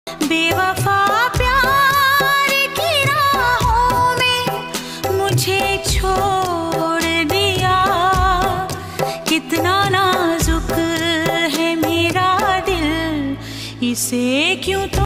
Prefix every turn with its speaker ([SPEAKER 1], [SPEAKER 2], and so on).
[SPEAKER 1] बेवफा प्यार की राहों में मुझे छोड़ दिया। कितना नाजुक है मेरा दिल, इसे क्यों